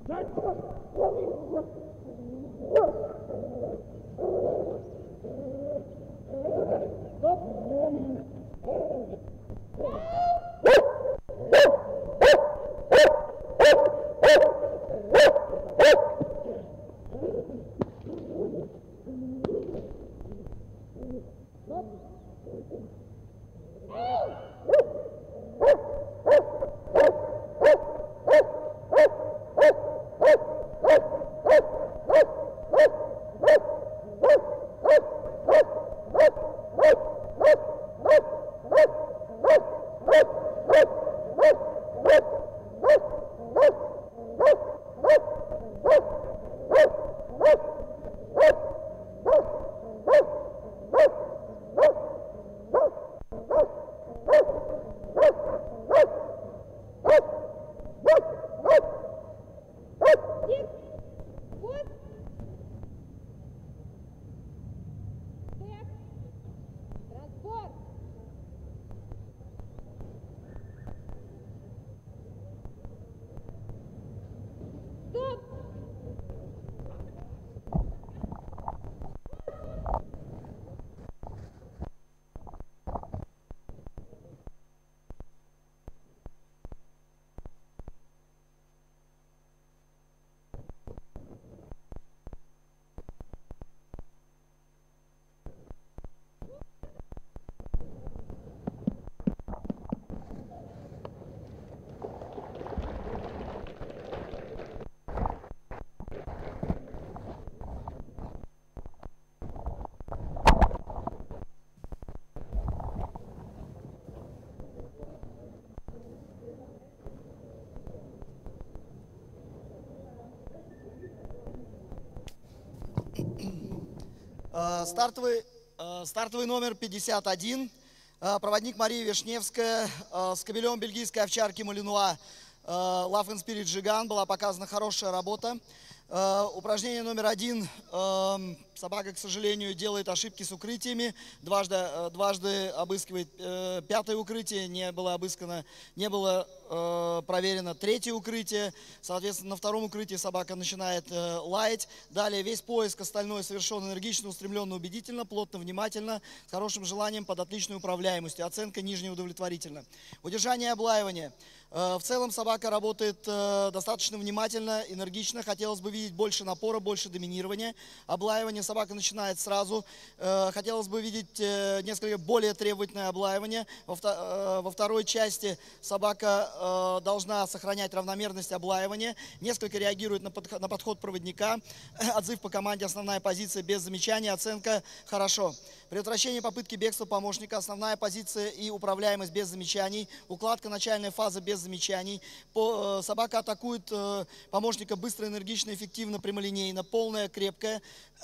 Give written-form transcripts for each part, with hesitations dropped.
Стартовый номер 51. Проводник Мария Вишневская с кобелем бельгийской овчарки Малинуа Love and Spirit Жиган. Была показана хорошая работа. Упражнение номер 1. Собака, к сожалению, делает ошибки с укрытиями. Дважды обыскивает пятое укрытие. Не было проверено третье укрытие. Соответственно, на втором укрытии собака начинает лаять. Далее весь поиск остальной совершен энергично, устремленно, убедительно, плотно, внимательно, с хорошим желанием, под отличной управляемостью. Оценка нижняя удовлетворительно. Удержание и облаивание. В целом собака работает достаточно внимательно, энергично. Хотелось бы видеть больше напора, больше доминирования. Облаивание собака начинает сразу. Хотелось бы видеть несколько более требовательное облаивание. Во второй части собака должна сохранять равномерность облаивания. Несколько реагирует на подход проводника. Отзыв по команде «Основная позиция» без замечаний. Оценка «Хорошо». Предотвращение попытки бегства помощника. Основная позиция и управляемость без замечаний. Укладка начальная фаза без замечаний. Собака атакует помощника быстро, энергично, эффективно, прямолинейно. Полная, крепкая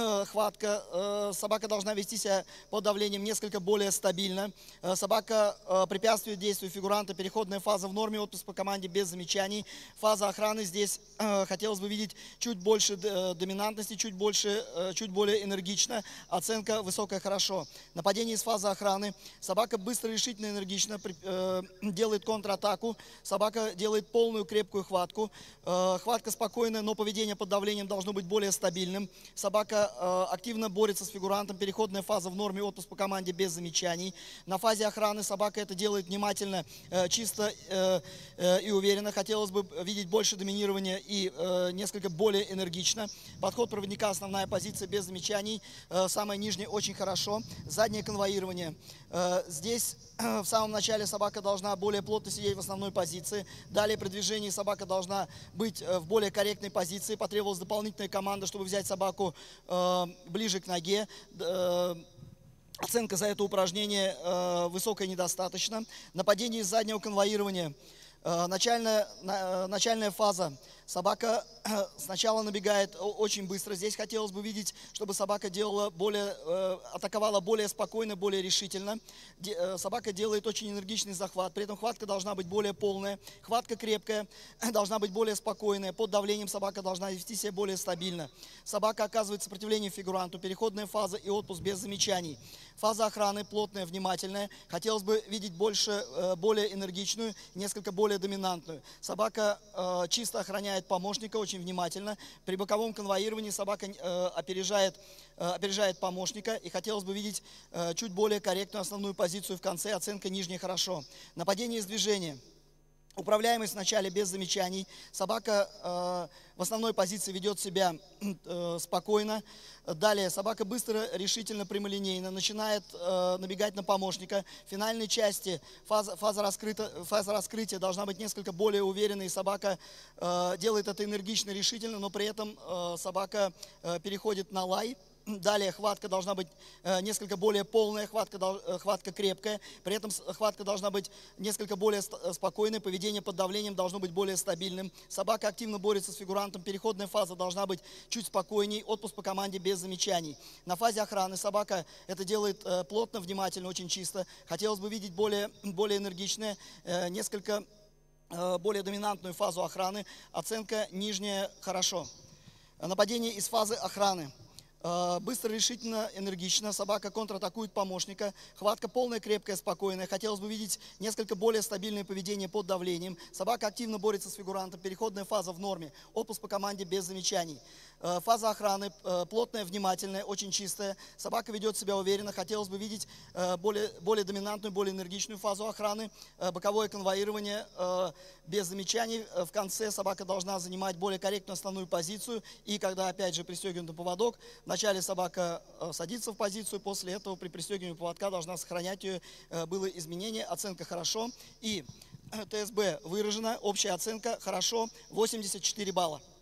хватка. Собака должна вести себя под давлением несколько более стабильно. Собака препятствует действию фигуранта. Переходная фаза в норме. Отпуск по команде без замечаний. Фаза охраны. Здесь хотелось бы видеть чуть больше доминантности, чуть более энергично. Оценка высокая, хорошо. Нападение из фазы охраны. Собака быстро, решительно, энергично делает контратаку. Собака делает полную крепкую хватку. Хватка спокойная, но поведение под давлением должно быть более стабильным. Собака активно борется с фигурантом. Переходная фаза в норме. Отпуск по команде без замечаний. На фазе охраны собака это делает внимательно, чисто и уверенно. Хотелось бы видеть больше доминирования и несколько более энергично. Подход проводника, основная позиция без замечаний. Самая нижняя очень хорошо. Заднее конвоирование. Здесь в самом начале собака должна более плотно сидеть в основной позиции. Далее при движении собака должна быть в более корректной позиции. Потребовалась дополнительная команда, чтобы взять собаку ближе к ноге. Оценка за это упражнение высокая, недостаточно. Нападение из заднего конвоирования. Начальная фаза. Собака сначала набегает очень быстро. Здесь хотелось бы видеть, чтобы собака атаковала более спокойно, более решительно. Собака делает очень энергичный захват. При этом хватка должна быть более полная. Хватка крепкая, должна быть более спокойная. Под давлением собака должна вести себя более стабильно. Собака оказывает сопротивление фигуранту. Переходная фаза и отпуск без замечаний. Фаза охраны плотная, внимательная. Хотелось бы видеть более энергичную, несколько более доминантную. Собака чисто охраняет охраняет помощника очень внимательно. При боковом конвоировании собака опережает помощника. И хотелось бы видеть чуть более корректную основную позицию в конце. Оценка нижняя хорошо. Нападение из движения. Управляемость вначале без замечаний. Собака в основной позиции ведет себя спокойно. Далее собака быстро, решительно, прямолинейно начинает набегать на помощника. В финальной части фаза раскрытия должна быть несколько более уверенной. Собака делает это энергично, решительно, но при этом собака переходит на лай. Далее хватка должна быть несколько более полная, хватка крепкая. При этом хватка должна быть несколько более спокойной, поведение под давлением должно быть более стабильным. Собака активно борется с фигурантом, переходная фаза должна быть чуть спокойней, отпуск по команде без замечаний. На фазе охраны собака это делает плотно, внимательно, очень чисто. Хотелось бы видеть более энергичное, несколько более доминантную фазу охраны. Оценка нижняя хорошо. Нападение из фазы охраны. Быстро, решительно, энергично. Собака контратакует помощника. Хватка полная, крепкая, спокойная. Хотелось бы видеть несколько более стабильное поведение под давлением. Собака активно борется с фигурантом. Переходная фаза в норме. Отпуск по команде без замечаний. Фаза охраны плотная, внимательная, очень чистая. Собака ведет себя уверенно. Хотелось бы видеть более доминантную, более энергичную фазу охраны. Боковое конвоирование без замечаний. В конце собака должна занимать более корректную основную позицию. И когда опять же пристегнут на поводок, вначале собака садится в позицию, после этого при пристегивании поводка должна сохранять ее. Было изменение, оценка хорошо. И ТСБ выражена, общая оценка хорошо, 84 балла.